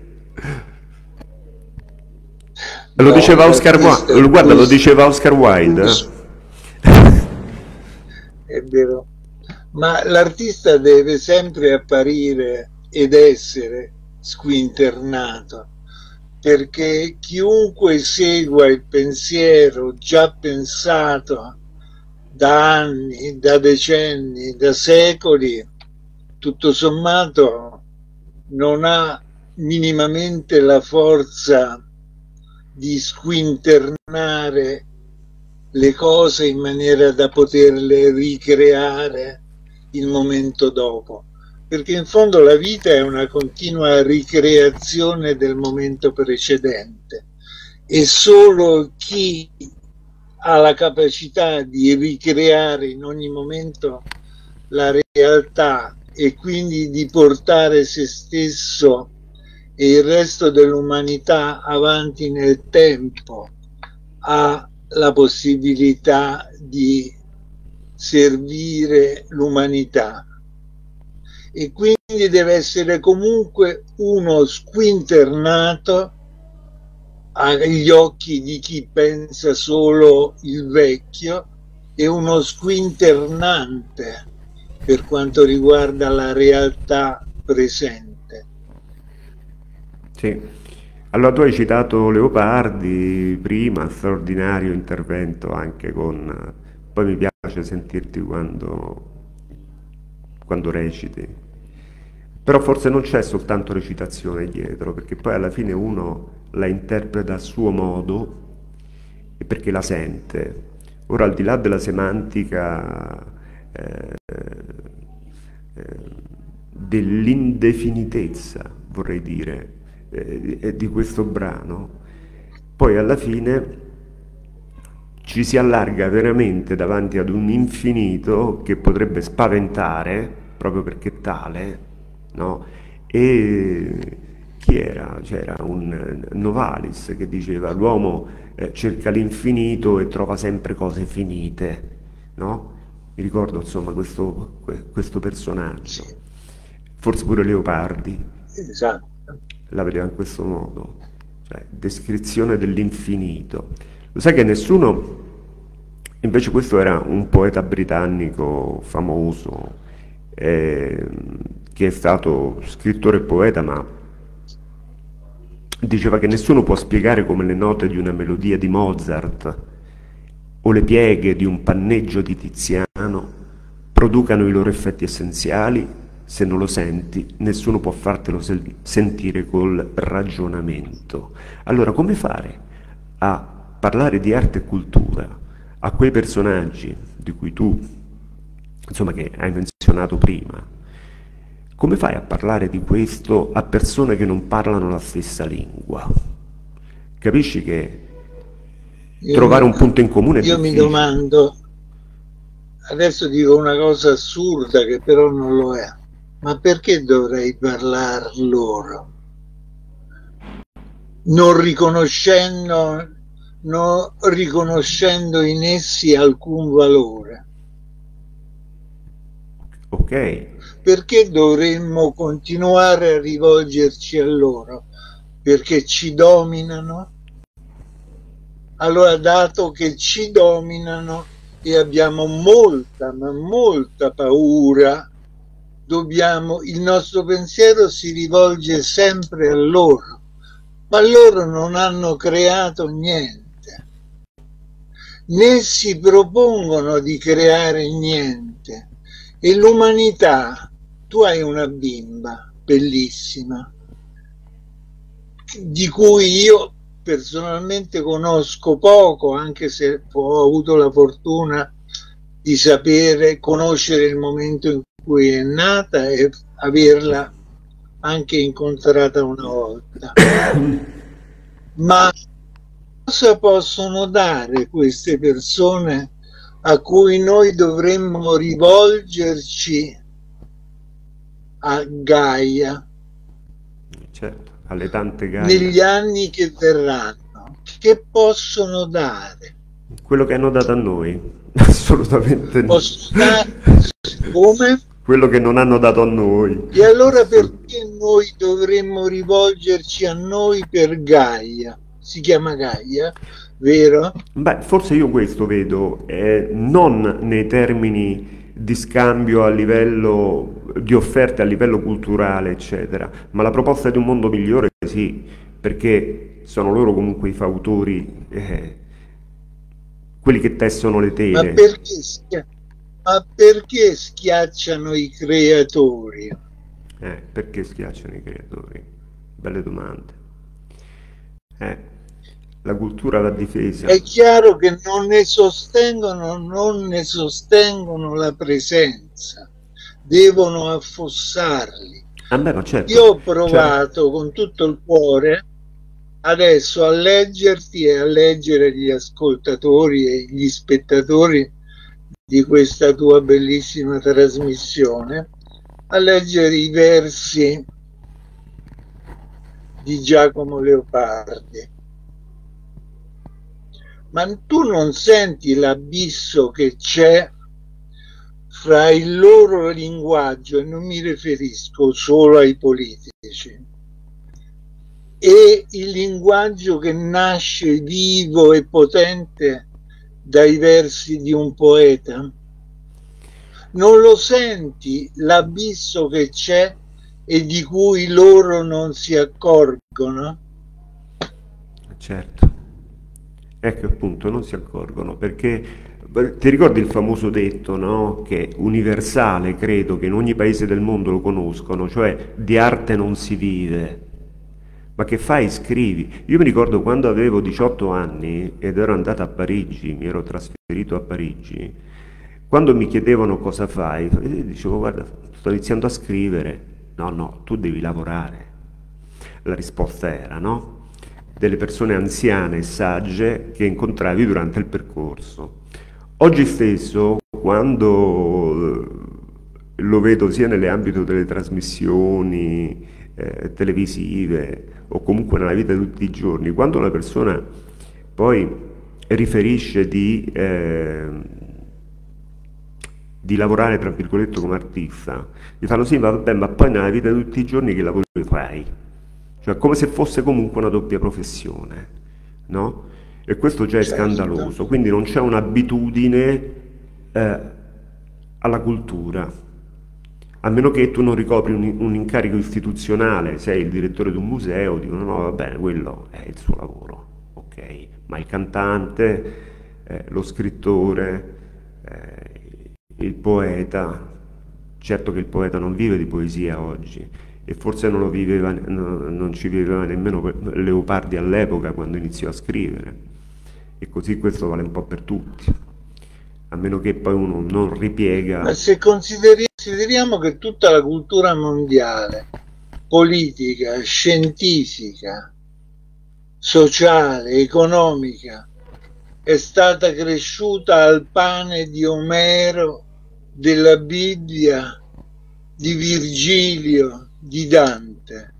Speaker 1: Lo
Speaker 2: No,
Speaker 1: diceva Oscar
Speaker 2: l'artista
Speaker 1: Wilde,
Speaker 2: è
Speaker 1: guarda, lo
Speaker 2: così,
Speaker 1: diceva Oscar Wilde. eh.
Speaker 2: è vero, ma l'artista deve sempre apparire ed essere squinternato, perché chiunque segua il pensiero già pensato da anni, da decenni, da secoli, tutto sommato non ha minimamente la forza di squinternare le cose in maniera da poterle ricreare il momento dopo, perché in fondo la vita è una continua ricreazione del momento precedente e solo chi ha la capacità di ricreare in ogni momento la realtà e quindi di portare se stesso e il resto dell'umanità avanti nel tempo ha la possibilità di servire l'umanità e quindi deve essere comunque uno squinternato agli occhi di chi pensa solo il vecchio e uno squinternante per quanto riguarda la realtà presente.
Speaker 1: Sì. Allora tu hai citato Leopardi prima, straordinario intervento anche con poi mi piace sentirti quando, quando reciti, però forse non c'è soltanto recitazione dietro, perché poi alla fine uno la interpreta a suo modo e perché la sente. Ora, al di là della semantica, eh, eh, dell'indefinitezza, vorrei dire, eh, di questo brano, poi alla fine ci si allarga veramente davanti ad un infinito che potrebbe spaventare, proprio perché è tale, no? E chi era? C'era un Novalis che diceva l'uomo eh, cerca l'infinito e trova sempre cose finite, no? Mi ricordo insomma questo, questo personaggio,
Speaker 2: Sì,
Speaker 1: forse pure Leopardi
Speaker 2: esatto.
Speaker 1: la vedeva in questo modo, cioè descrizione dell'infinito. Lo sai che nessuno, invece questo era un poeta britannico famoso, eh, che è stato scrittore e poeta, ma diceva che nessuno può spiegare come le note di una melodia di Mozart o le pieghe di un panneggio di Tiziano producano i loro effetti essenziali. Se non lo senti, nessuno può fartelo se- sentire col ragionamento. Allora, come fare a parlare di arte e cultura a quei personaggi di cui tu, insomma, che hai menzionato prima? Come fai a parlare di questo a persone che non parlano la stessa lingua? Capisci che
Speaker 2: Io mi,
Speaker 1: trovare un punto in comune è
Speaker 2: io mi
Speaker 1: difficile.
Speaker 2: domando, adesso dico una cosa assurda che però non lo è, ma perché dovrei parlar loro? Non riconoscendo, non riconoscendo in essi alcun valore.
Speaker 1: Ok,
Speaker 2: Perché dovremmo continuare a rivolgerci a loro? Perché ci dominano? Allora, dato che ci dominano e abbiamo molta, ma molta paura, dobbiamo, il nostro pensiero si rivolge sempre a loro, ma loro non hanno creato niente, né si propongono di creare niente. E l'umanità, tu hai una bimba bellissima, di cui io personalmente conosco poco, anche se ho avuto la fortuna di sapere, conoscere il momento in cui è nata e averla anche incontrata una volta. Ma cosa possono dare queste persone a cui noi dovremmo rivolgerci a Gaia
Speaker 1: certo, alle tante Gaia.
Speaker 2: negli anni che verranno? Che possono dare?
Speaker 1: Quello che hanno dato a noi, assolutamente no.
Speaker 2: Possono dare come?
Speaker 1: Quello che non hanno dato a noi.
Speaker 2: E allora perché noi dovremmo rivolgerci a noi per Gaia? Si chiama Gaia, vero?
Speaker 1: Beh, forse io questo vedo, eh, non nei termini di scambio a livello di offerte a livello culturale, eccetera, ma la proposta di un mondo migliore sì, perché sono loro comunque i fautori, eh, quelli che tessono le
Speaker 2: Ma
Speaker 1: tele.
Speaker 2: perché, schia- ma perché schiacciano i creatori?
Speaker 1: Eh, perché schiacciano i creatori? Belle domande. Eh, la cultura va difesa.
Speaker 2: È chiaro che non ne sostengono, non ne sostengono la presenza, devono affossarli.
Speaker 1: Ah, beh, ma certo,
Speaker 2: Io ho
Speaker 1: certo.
Speaker 2: provato con tutto il cuore adesso a leggerti e a leggere gli ascoltatori e gli spettatori di questa tua bellissima trasmissione, a leggere i versi di Giacomo Leopardi. Ma tu non senti l'abisso che c'è fra il loro linguaggio, e non mi riferisco solo ai politici, e il linguaggio che nasce vivo e potente dai versi di un poeta? Non lo senti l'abisso che c'è e di cui loro non si accorgono?
Speaker 1: Certo. Ecco appunto, non si accorgono perché Ti ricordi il famoso detto, no? Che è universale, credo che in ogni paese del mondo lo conoscono, cioè di arte non si vive. Ma che fai? Scrivi. Io mi ricordo quando avevo diciotto anni ed ero andato a Parigi, mi ero trasferito a Parigi, quando mi chiedevano cosa fai, io dicevo guarda, sto iniziando a scrivere. No, no, tu devi lavorare. La risposta era no? Delle persone anziane e sagge che incontravi durante il percorso. Oggi stesso, quando eh, lo vedo sia nell'ambito delle trasmissioni eh, televisive o comunque nella vita di tutti i giorni, quando una persona poi riferisce di, eh, di lavorare, tra virgolette, come artista, gli fanno sì, ma vabbè, ma poi nella vita di tutti i giorni che lavoro fai? Cioè, come se fosse comunque una doppia professione, no? E questo già è
Speaker 2: Certo.
Speaker 1: scandaloso, quindi non c'è un'abitudine eh, alla cultura, a meno che tu non ricopri un, un incarico istituzionale, sei il direttore di un museo, dicono no, va bene, quello è il suo lavoro, ok? Ma il cantante, eh, lo scrittore, eh, il poeta, certo che il poeta non vive di poesia oggi, e forse non lo viveva, no- non ci viveva nemmeno Leopardi all'epoca quando iniziò a scrivere. E così questo vale un po' per tutti, a meno che poi uno non
Speaker 2: Ma
Speaker 1: ripiega.
Speaker 2: se consideri- consideriamo che tutta la cultura mondiale, politica, scientifica, sociale, economica, è stata cresciuta al pane di Omero, della Bibbia, di Virgilio, di Dante.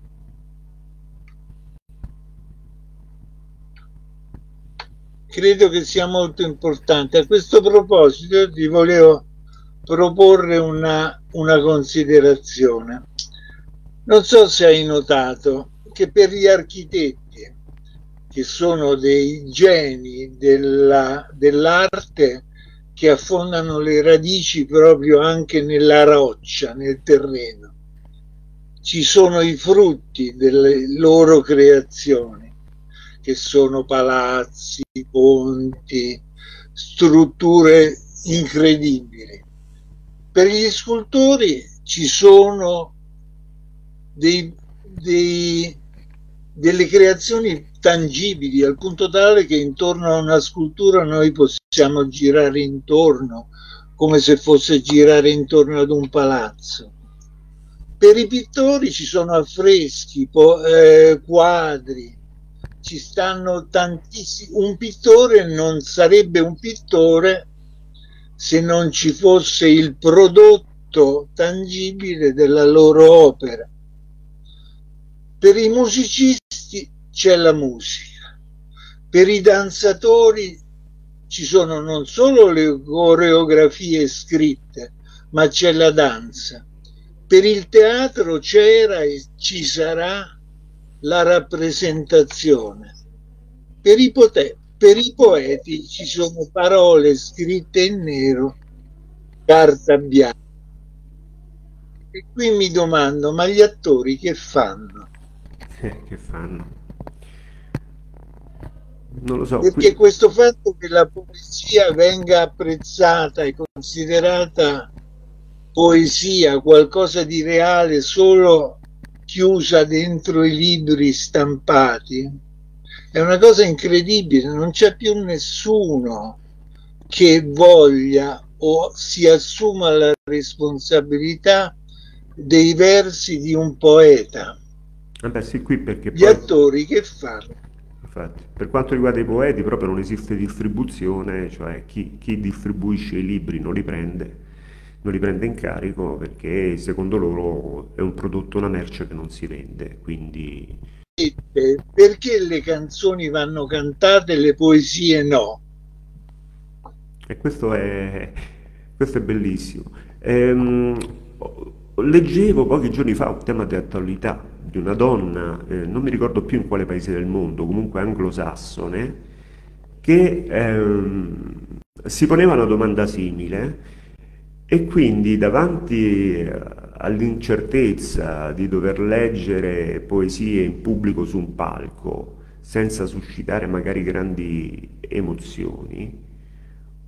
Speaker 2: Credo che sia molto importante. A questo proposito ti volevo proporre una, una considerazione. Non so se hai notato che per gli architetti, che sono dei geni della, dell'arte, che affondano le radici proprio anche nella roccia, nel terreno, ci sono i frutti delle loro creazioni, che sono palazzi, ponti, strutture incredibili. Per gli scultori ci sono dei, dei, delle creazioni tangibili, al punto tale che intorno a una scultura noi possiamo girare intorno, come se fosse girare intorno ad un palazzo. Per i pittori ci sono affreschi, po- eh, quadri, ci stanno tantissimi. Un pittore non sarebbe un pittore se non ci fosse il prodotto tangibile della loro opera. Per i musicisti c'è la musica, per i danzatori ci sono non solo le coreografie scritte, ma c'è la danza. Per il teatro c'era e ci sarà la rappresentazione. Per i, pote- per i poeti ci sono parole scritte in nero, carta bianca. E qui mi domando, ma gli attori che fanno?
Speaker 1: Eh, che fanno? Non lo so,
Speaker 2: Perché
Speaker 1: qui
Speaker 2: questo fatto che la poesia venga apprezzata e considerata poesia, qualcosa di reale, solo chiusa dentro i libri stampati, è una cosa incredibile. Non c'è più nessuno che voglia o si assuma la responsabilità dei versi di un poeta.
Speaker 1: vabbè, sì, qui perché
Speaker 2: Gli
Speaker 1: poi,
Speaker 2: attori che fanno?
Speaker 1: infatti, per quanto riguarda i poeti, proprio non esiste distribuzione, cioè chi, chi distribuisce i libri non li prende, non li prende in carico perché secondo loro è un prodotto, una merce che non si vende, quindi
Speaker 2: Perché le canzoni vanno cantate e le poesie no?
Speaker 1: e questo è, questo è bellissimo. Ehm, leggevo pochi giorni fa un tema di attualità di una donna, eh, non mi ricordo più in quale paese del mondo, comunque anglosassone, che ehm, si poneva una domanda simile e quindi davanti eh, all'incertezza di dover leggere poesie in pubblico su un palco senza suscitare magari grandi emozioni,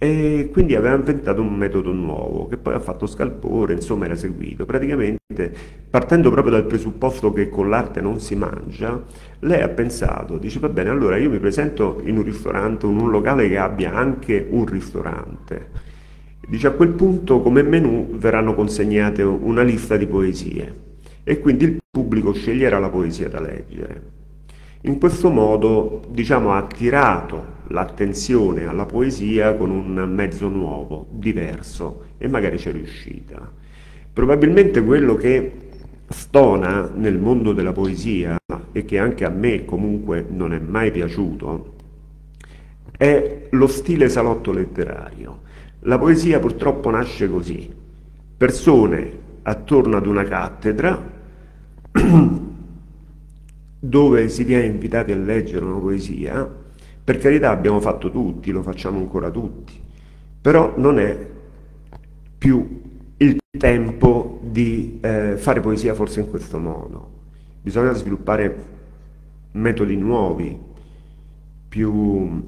Speaker 1: E quindi aveva inventato un metodo nuovo che poi ha fatto scalpore, insomma era seguito. Praticamente, partendo proprio dal presupposto che con l'arte non si mangia, lei ha pensato, dice va bene, allora io mi presento in un ristorante, in un locale che abbia anche un ristorante. Dice a quel punto come menù verranno consegnate una lista di poesie e quindi il pubblico sceglierà la poesia da leggere. In questo modo, diciamo, ha attirato l'attenzione alla poesia con un mezzo nuovo, diverso, e magari c'è riuscita. Probabilmente quello che stona nel mondo della poesia, e che anche a me comunque non è mai piaciuto, è lo stile salotto letterario. La poesia purtroppo nasce così: persone attorno ad una cattedra dove si viene invitati a leggere una poesia. Per carità, abbiamo fatto tutti, lo facciamo ancora tutti, però non è più il tempo di eh, fare poesia forse in questo modo. Bisogna sviluppare metodi nuovi, più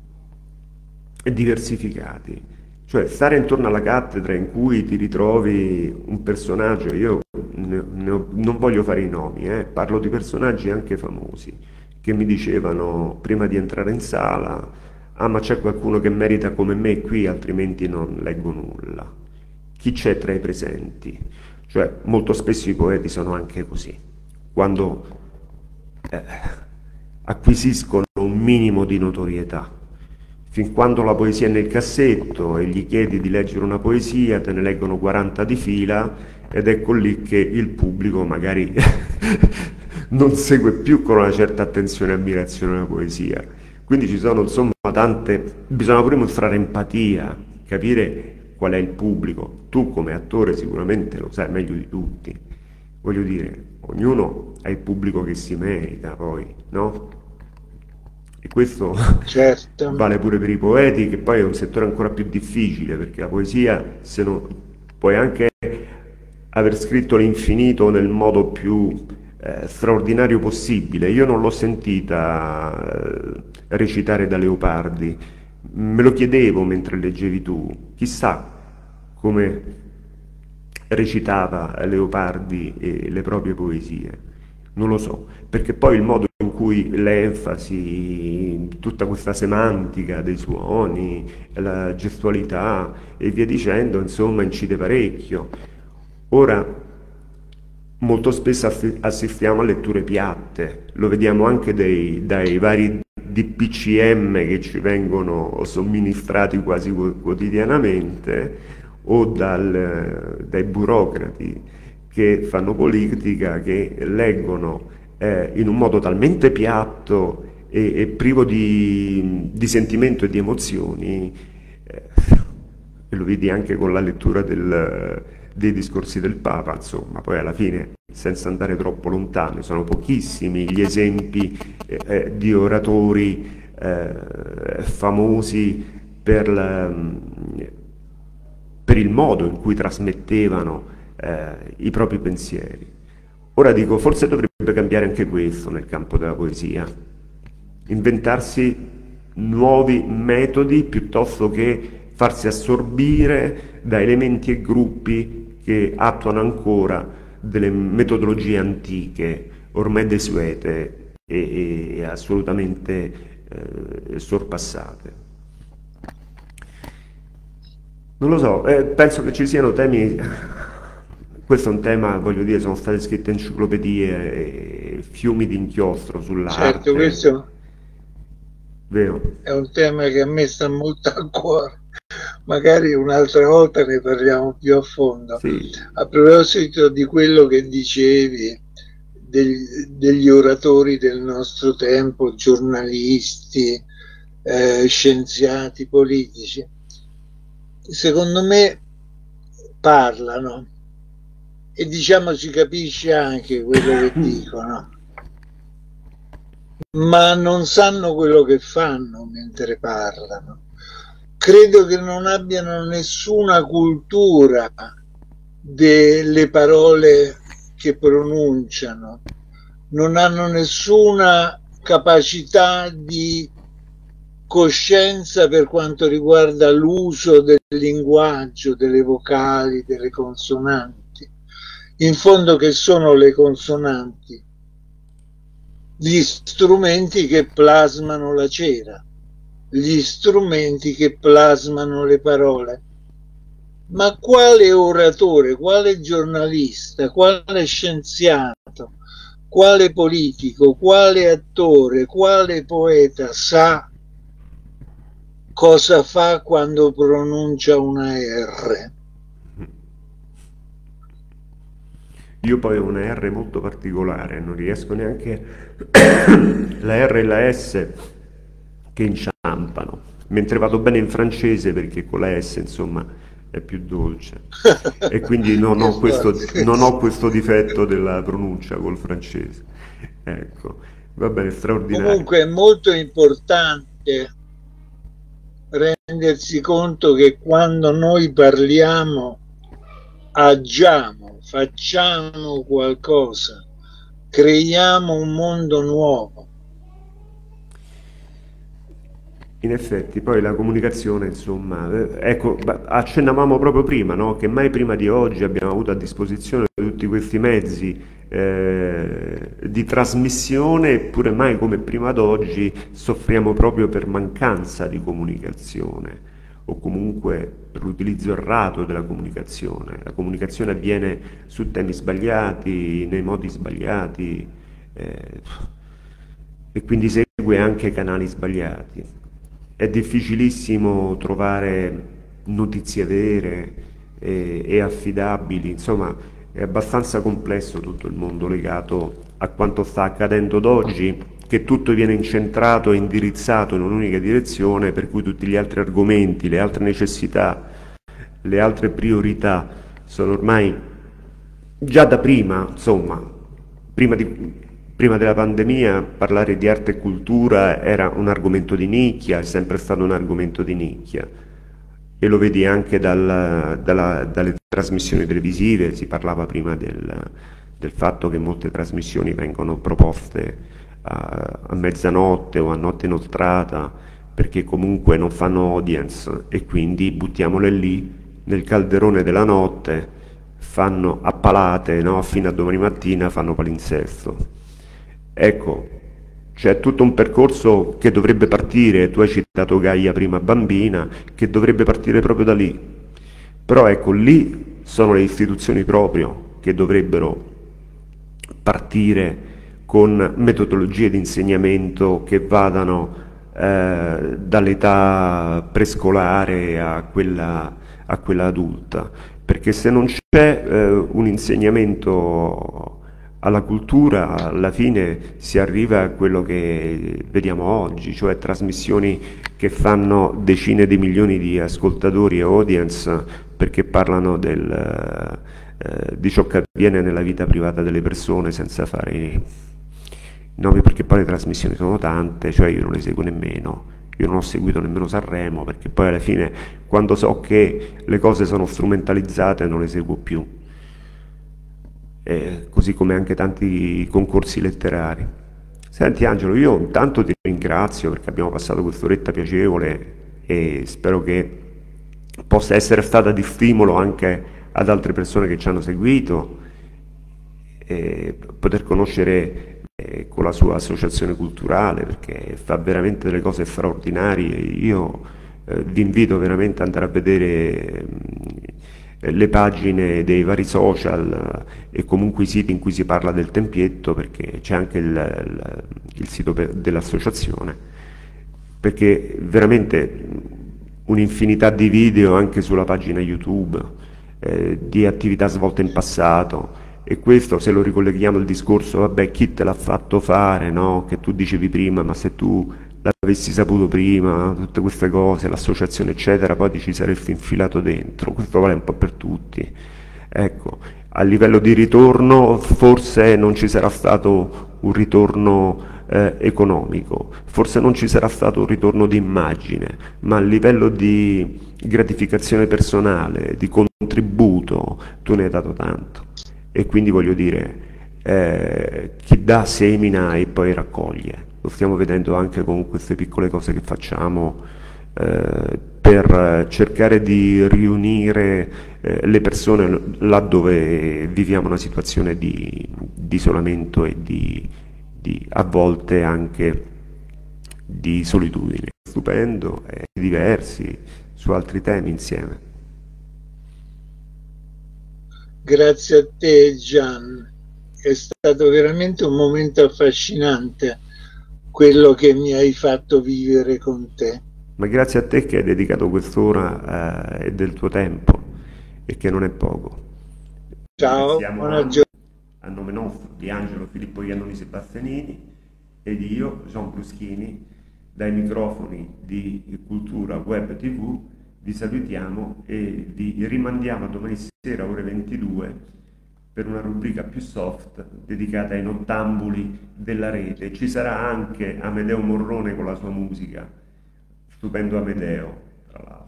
Speaker 1: diversificati. Cioè stare intorno alla cattedra in cui ti ritrovi un personaggio, io ne, ne ho, non voglio fare i nomi, eh, parlo di personaggi anche famosi, che mi dicevano prima di entrare in sala: ah, ma c'è qualcuno che merita come me qui, altrimenti non leggo nulla. Chi c'è tra i presenti? Cioè molto spesso i poeti sono anche così, quando eh, acquisiscono un minimo di notorietà. Fin quando la poesia è nel cassetto e gli chiedi di leggere una poesia, te ne leggono quaranta di fila, ed ecco lì che il pubblico magari non segue più con una certa attenzione e ammirazione la poesia. Quindi ci sono insomma tante, bisogna pure mostrare empatia, capire qual è il pubblico. Tu come attore sicuramente lo sai meglio di tutti. Voglio dire, ognuno ha il pubblico che si merita poi, no? E questo
Speaker 2: certo.
Speaker 1: vale pure per i poeti, che poi è un settore ancora più difficile, perché la poesia, se no, puoi anche aver scritto l'infinito nel modo più eh, straordinario possibile. Io non l'ho sentita eh, recitare da Leopardi, me lo chiedevo mentre leggevi tu, chissà come recitava Leopardi e le proprie poesie. Non lo so, perché poi il modo in cui l'enfasi, tutta questa semantica dei suoni, la gestualità e via dicendo, insomma, incide parecchio. Ora, molto spesso assistiamo a letture piatte, lo vediamo anche dei, dai vari D P C M che ci vengono somministrati quasi quotidianamente, o dal, dai burocrati che fanno politica, che leggono eh, in un modo talmente piatto e, e privo di, di sentimento e di emozioni, eh, e lo vedi anche con la lettura del, dei discorsi del Papa, insomma, poi alla fine, senza andare troppo lontano, sono pochissimi gli esempi eh, eh, di oratori eh, famosi per, la, per il modo in cui trasmettevano Eh, i propri pensieri. Ora dico, forse dovrebbe cambiare anche questo nel campo della poesia, inventarsi nuovi metodi piuttosto che farsi assorbire da elementi e gruppi che attuano ancora delle metodologie antiche, ormai desuete e, e assolutamente eh, sorpassate. Non lo so, eh, penso che ci siano temi. Questo è un tema, voglio dire, sono state scritte enciclopedie e fiumi di inchiostro sull'arte.
Speaker 2: Certo, questo
Speaker 1: vero?
Speaker 2: È un tema che a me sta molto a cuore. Magari un'altra volta ne parliamo più a fondo.
Speaker 1: Sì.
Speaker 2: A proposito di quello che dicevi, degli, degli oratori del nostro tempo, giornalisti, eh, scienziati, politici, secondo me parlano. E diciamo si capisce anche quello che dicono, ma non sanno quello che fanno mentre parlano. Credo che non abbiano nessuna cultura delle parole che pronunciano, non hanno nessuna capacità di coscienza per quanto riguarda l'uso del linguaggio, delle vocali, delle consonanti. In fondo che sono le consonanti? Gli strumenti che plasmano la cera, gli strumenti che plasmano le parole. Ma quale oratore, quale giornalista, quale scienziato, quale politico, quale attore, quale poeta sa cosa fa quando pronuncia una R?
Speaker 1: Io poi ho una R molto particolare, non riesco neanche la R e la S che inciampano, mentre vado bene in francese perché con la S insomma è più dolce e quindi non ho questo, non ho questo difetto della pronuncia col francese. Ecco, va bene, straordinario.
Speaker 2: Comunque è molto importante rendersi conto che quando noi parliamo, agiamo, facciamo qualcosa, creiamo un mondo nuovo.
Speaker 1: In effetti, poi la comunicazione, insomma, eh, ecco, accennavamo proprio prima, no? Che mai prima di oggi abbiamo avuto a disposizione tutti questi mezzi eh, di trasmissione, eppure mai come prima d'oggi soffriamo proprio per mancanza di comunicazione o comunque per l'utilizzo errato della comunicazione. La comunicazione avviene su temi sbagliati, nei modi sbagliati eh, e quindi segue anche canali sbagliati. È difficilissimo trovare notizie vere e, e affidabili, insomma è abbastanza complesso tutto il mondo legato a quanto sta accadendo ad oggi, che tutto viene incentrato e indirizzato in un'unica direzione, per cui tutti gli altri argomenti, le altre necessità, le altre priorità sono ormai già da prima, insomma, prima di... Prima della pandemia parlare di arte e cultura era un argomento di nicchia, è sempre stato un argomento di nicchia e lo vedi anche dal, dalla, dalle trasmissioni televisive. Si parlava prima del, del fatto che molte trasmissioni vengono proposte a, a mezzanotte o a notte inoltrata perché comunque non fanno audience e quindi buttiamole lì nel calderone della notte, fanno a palate, no? Fino a domani mattina fanno palinsesto. Ecco, c'è tutto un percorso che dovrebbe partire, tu hai citato Gaia prima bambina, che dovrebbe partire proprio da lì. Però ecco, lì sono le istituzioni proprio che dovrebbero partire con metodologie di insegnamento che vadano eh, dall'età prescolare a quella, a quella adulta, perché se non c'è eh, un insegnamento alla cultura, alla fine si arriva a quello che vediamo oggi, cioè trasmissioni che fanno decine di milioni di ascoltatori e audience perché parlano del, eh, di ciò che avviene nella vita privata delle persone senza fare i nomi, perché poi le trasmissioni sono tante, cioè io non le seguo nemmeno. Io non ho seguito nemmeno Sanremo perché poi alla fine quando so che le cose sono strumentalizzate non le seguo più. Eh, così come anche tanti concorsi letterari. Senti Angelo, io intanto ti ringrazio perché abbiamo passato quest'oretta piacevole e spero che possa essere stata di stimolo anche ad altre persone che ci hanno seguito e poter conoscere eh, con la sua associazione culturale, perché fa veramente delle cose straordinarie. Io eh, vi invito veramente ad andare a vedere mh, le pagine dei vari social e comunque i siti in cui si parla del tempietto, perché c'è anche il, il, il sito dell'associazione, perché veramente un'infinità di video anche sulla pagina YouTube, eh, di attività svolte in passato, e questo se lo ricolleghiamo al discorso, vabbè, chi te l'ha fatto fare, no? Che tu dicevi prima, ma se tu l'avessi saputo prima, tutte queste cose, l'associazione eccetera, poi ti ci saresti infilato dentro. Questo vale un po' per tutti. Ecco, a livello di ritorno forse non ci sarà stato un ritorno eh, economico, forse non ci sarà stato un ritorno di immagine, ma a livello di gratificazione personale, di contributo, tu ne hai dato tanto. E quindi voglio dire, eh, chi dà semina e poi raccoglie. lo stiamo vedendo anche con queste piccole cose che facciamo eh, per cercare di riunire eh, le persone laddove viviamo una situazione di, di isolamento e di, di, a volte anche di solitudine. Stupendo e diversi su altri temi insieme.
Speaker 2: Grazie a te, Gian. È stato veramente un momento affascinante quello che mi hai fatto vivere con te.
Speaker 1: Ma grazie a te che hai dedicato quest'ora eh, del tuo tempo e che non è poco.
Speaker 2: Ciao,
Speaker 1: Ringraziamo
Speaker 2: buona
Speaker 1: anche
Speaker 2: giornata.
Speaker 1: a nome nostro di Angelo Filippo Iannoni Sebastianini ed io, Gian Bruschini, dai microfoni di Cultura Web ti vu vi salutiamo e vi rimandiamo a domani sera ore ventidue per una rubrica più soft dedicata ai nottambuli della rete. Ci sarà anche Amedeo Morrone con la sua musica, stupendo Amedeo, tra l'altro.